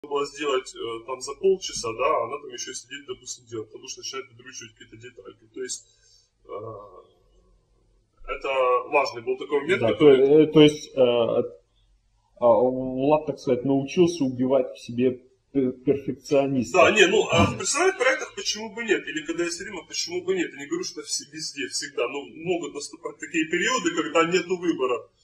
было сделать там за полчаса, да, она там еще сидит, допустим, делать, потому что начинает выдрючивать какие-то детальки. То есть это важный был такой момент, Да, который... то есть Влад, так сказать, научился убивать в себе перфекциониста. Да, не, ну, а в персональных проектах почему бы нет? Или когда я стримах, почему бы нет? Я не говорю, что везде, всегда. Но могут наступать такие периоды, когда нету выбора.